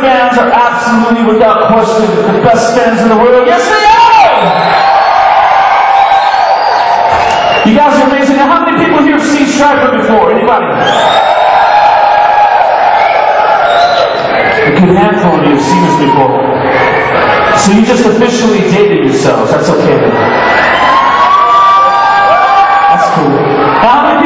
fans are absolutely, without question, the best fans in the world. Yes, they are! You guys are amazing. Now, how many people here have seen Stryper before? Anybody? A good handful of you have seen us before. So you just officially dated yourselves. That's okay.